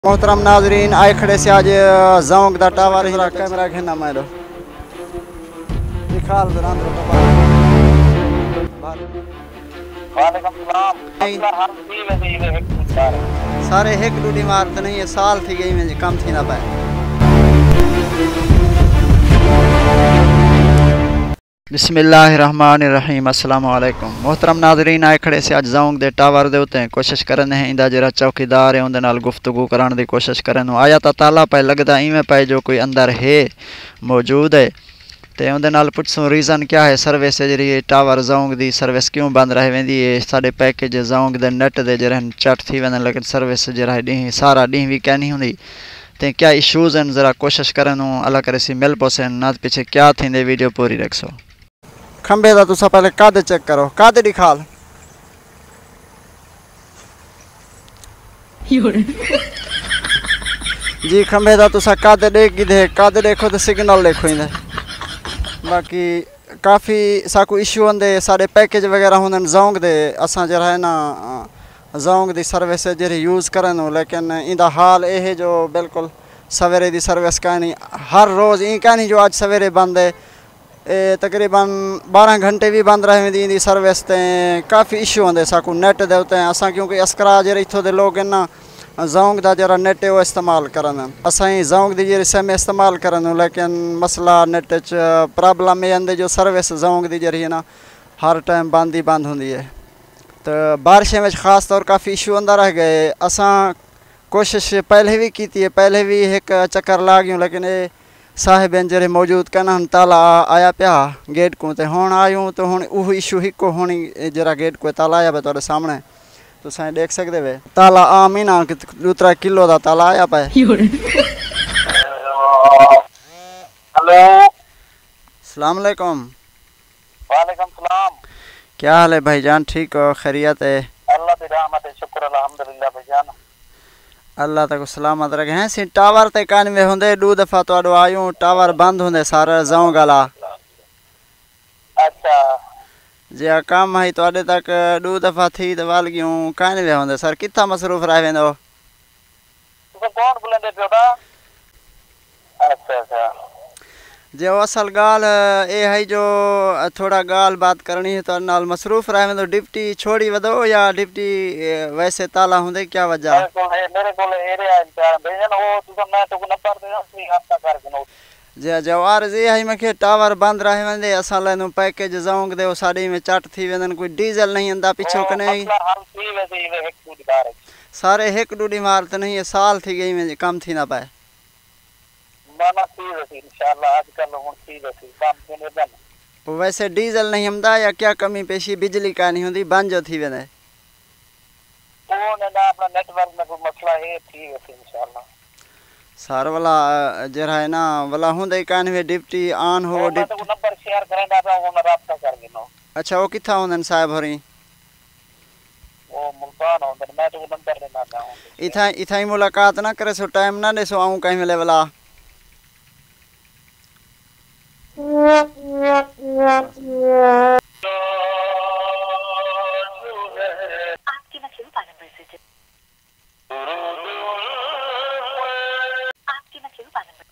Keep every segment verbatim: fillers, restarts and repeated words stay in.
मोहतरम नाजरीन आए खड़े से आज जौंग दा टावर ही कैमरा घेना मारो निकाल दरान सारे एक डूडी मारत नहीं है साल थी गई में कम थी ना पाए। बिस्मिल्लाहिर्रहमानिर्रहीम अस्सलाम वालेकुम। मोहतरम नाजरीन आए खड़े से अज जौंग दे टावर दे उत्ते कोशिश करन है इंदा जरा चौकीदार है उनदे नाल गुफ्तगू कराने दी कोशिश करन आया तो ताला पे लगदा इवें पे जो कोई अंदर है मौजूद है ते उनदे नाल पुछसूं रीज़न क्या है सर्विस जरी टावर जौंग दी सर्विस क्यों बंद रह वेंदी है। साडे पैकेज जौंग दे नेट दे जरा चट थी वेंदे लेकिन सर्विस जरा डी सारा डी भी क्या नहीं हुंदी ते क्या इशूज़ हैं जरा कोशिश करन अल्लाह करे सी मिल पोसन ना पीछे क्या थींदे वीडियो पूरी रखसो। खंबे का तुसा पहले कद चेक करो कद दिखाल जी खंबे का तुसा कद देख दे कद देखो तो सिग्नल देखो इंदे बाकी काफ़ी साकू इशू होंदे सारे पैकेज वगैरह होंदे जौंग दे असां जरा है ना जौंग दी सर्विस जरी यूज़ करन लेकिन इंदा हाल ये है जो बिल्कुल सवेरे दी सर्विस कहनी हर रोज़ ई कहनी जो आज सवेरे बंद है ए तकरीबन बारह घंटे भी बंद रह दी सर्विस ते काफ़ी इशू होंदे साकू नेट दे उत्ते असां क्योंकि अस्करा जरे इत्थों दे लोग ना जौंग दा जरा नेट वो इस्तेमाल करन असां जौंग दी जरी सिम इस्तेमाल करन लेकिन मसला नेट च प्रॉब्लम ये आंदे जो सर्विस जौंग दी जरी है ना हर टाइम बंद ही बंद होंदी है तो बारिशें में खास तौर काफ़ी इशू अंदर रह गए। असां कोशिश पहले भी की है पहले भी एक चक्कर ला गयूं लेकिन ये साहिब जरे मौजूद कहना ताला आया पिया गेट को ते हुण आयूँ तो हुण उह इशू हिको होनी जरा गेट को ताला आया पे तुहाडे सामने तुसां देख सकदे वे ताला आम ही ना दूसरा किलो दा ताला आया पे। हेलो अस्सलाम वालेकुम। वालेकुम सलाम। क्या हाल है भाईजान ठीक हो खैरियत है? अल्लाह दी रहमत है शुक्र अल्हम्दुलिल्लाह भाईजान अल्लाह तक सलामत रखे हैं सी टावर ते कानवे होंदे दो दफ़ा तो आयूँ टावर बंद होंदे सारा जौंग वाला अच्छा जे काम है तो तक दो दफ़ा थी तो वाल गयूं कानवे होंदे सर कितना मसरूफ रह वेंदो तो कौन बुलंदे पियोटा अच्छा अच्छा जो असल गाल ये है जो थोड़ा गाल बात करनी है तो नाल मसरूफ रह वेंदो डिप्टी छोड़ी वदो या डिप्टी वैसे ताला होंदे क्या वजह मेरे को मेरे को एरिया इंचार्ज भेजन वो तुम मैं तो नंबर दे सी हफ्ता करके जे जवार जे है मखे टावर बंद रह वेंदे असल नु पैकेज जौंग दे साडी में चट थी वेंदन कोई डीजल नहीं अंदा पिछो कने हम सी वैसे ये एक टूट कार सारे एक डूडी मारत नहीं है साल थी गई में काम थी ना पाए ना ना सी वैसे इंशाल्लाह आजकल हुन सी वैसे काम देने बन वैसे डीजल नहीं हमदा या क्या कमी पेशी बिजली का नहीं होंदी बंद जो थी वेंदे कौन ना अपना नेटवर्क में कोई मसला है ठीक है इंशाल्लाह सार वाला जरा है ना वाला होंदे कानवे डिप्टी ऑन हो डिप्टी तो नंबर शेयर करेंदा तो वो राब्ता कर गिनो। अच्छा वो किथा होंदन साहब होरी वो मुल्तान होंदन मैं तो नंबर देना चाहूं इथा इथा ही मुलाकात ना करे सो टाइम ना दे सो आऊं कहीं मिले वाला आपके मसरूफा नंबर से आपके मसरूफा नंबर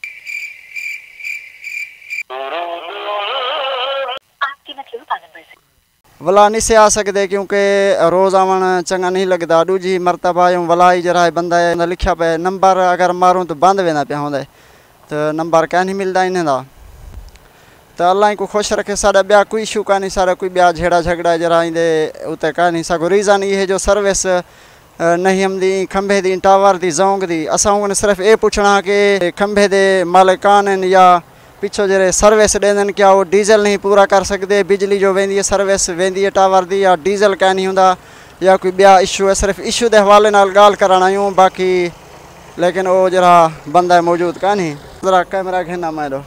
आपके मसरूफा नंबर से वला नहीं से आ सकते क्योंकि रोज़ आवन चंगा नहीं लगता दूजी मरतबा यूँ वला ही जरा बंदा है लिखा पे नंबर अगर मारूँ तो बंद वेंदा पिया होंदे तो नंबर क्या नहीं मिलता इन्हें दा तो अल्लाह को खुश रखे सारा ब्या कोई इशू का नहीं सारा कोई ब्या झेड़ा झगड़ा जरा इंदे उते का नहीं सको रीज़न ये है जो सर्विस नहीं हमदी खंभे दी टावर दी जौंग दी असां सिर्फ ये पूछना कि खंभे दे मालिकान या पिछो जरे सर्विस देंदन क्या वो डीजल नहीं पूरा कर सकते बिजली जो वेंदी है सर्विस वेंदी है टावर दी या डीजल क्या नहीं होंदा या कोई ब्या इशू है सिर्फ इशू दे हवाले नाल गाल कराना आयूँ बाकी लेकिन वो जरा बंदा मौजूद का नहीं जरा कैमरा घेना मारो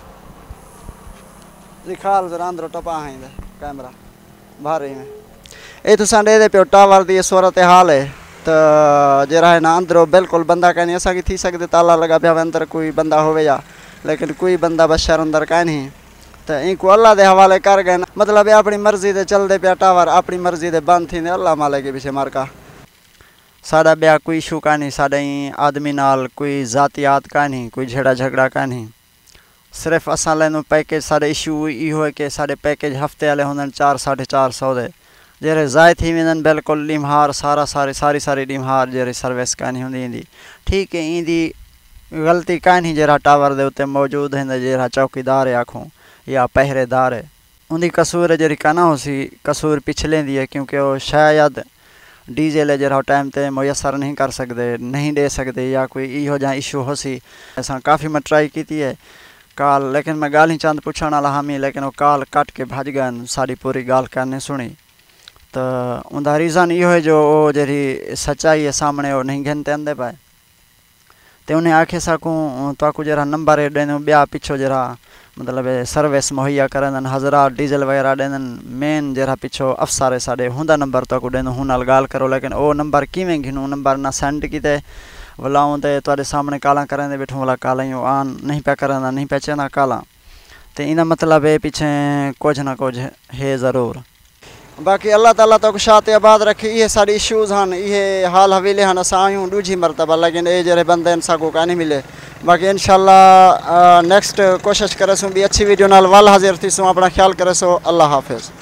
दिखाल जरा अंदर टपा है कैमरा भारी में ये तुसा दे दे पियो टावर दी सूरत हाल है तो जरा है ना अंदरों बिल्कुल बंदा कहीं असा की थी सकते ताला लगा पिया अंदर कोई बंदा होवे या लेकिन कोई बंदा बशर अंदर का नहीं तो इनको अल्लाह के हवाले कर गए मतलब अपनी मर्जी से चलते पिया टावर अपनी मर्जी से बंद थी अल्लाह माले के पीछे मार का साडा ब्या कोई इशू कानी, साडे आदमी नाल कोई जातियात कानी, कोई झेड़ा झगड़ा कानी। सिर्फ असां लैनू पैकेज साडे इशू इहो है कि साडे पैकेज हफ्ते वाले होंदन चार साढ़े चार सौ दे, जेरे ज़ाय थी वेंदन बिल्कुल ॾींहार सारा सारी सारी सारी ॾींहार जेरी सर्विस कानी हुंदी ईंदी। ठीक है, ईंदी गलती कानी जरा टावर दे उत्ते मौजूद हैं जरा चौकीदार है आखूँ या पहरेदार है, उनकी कसूर जरी काना होसी, कसूर पिछले दी है क्योंकि वो शायद डीजल जरा टाइम ते मुयसर नहीं कर सकते, नहीं दे सकते, या कोई इहो जहाँ इशू होसी। असां काफ़ी मैं ट्राई की है काल, लेकिन मैं गाल ही चंद पुछण वाला हामी, लेकिन वो काल कट के भज गए, सारी पूरी गाल करने सुनी। तो उनका रीज़न इहो है जो वो जरी सच्चाई है सामने वो नहीं गिनते आंदे पाए। तो उन्हें आखे सकूँ तो जरा नंबर ॾेन ब्या पिछो जरा मतलब सर्विस मुहैया करन हज़रा डीजल वगैरह ॾेन, मेन जरा पिछो अफसर है साढ़े हुंदा नंबर तो ॾेन हुन नाल गाल करो, लेकिन वो नंबर किवें घिनूं, नंबर ना सेंड किते वलाऊं तो तुहाडे सामने काला करेंदे बैठूं, वाला काला ही आन नहीं पे करंदा, नहीं पे चेंदा काला। तो इन मतलब है पीछे कुछ ना कुछ है ज़रूर। बाकी अल्लाह ताला तो शात आबाद रखे, ये सारी इशूज़ हैं, ये हाल हवेले हैं, असां आयूं दूजी मरतबा, लेकिन ये जरे बंदे साको कानी मिले। बाकी इंशाल्लाह नेक्स्ट कोशिश करे भी अच्छी वीडियो नाल वाल हाजिर थी, अपना ख्याल करे सो। अल्लाह हाफिज़।